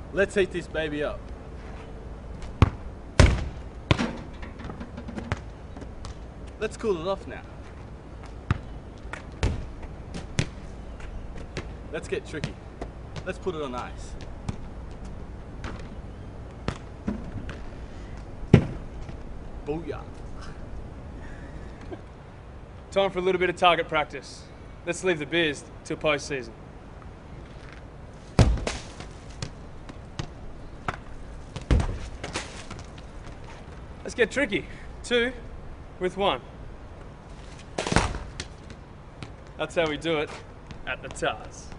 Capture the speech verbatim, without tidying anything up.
Let's heat this baby up. Let's cool it off now. Let's get tricky. Let's put it on ice. Booyah. Time for a little bit of target practice. Let's leave the beers till post-season. Let's get tricky. Two with one. That's how we do it at the Tars.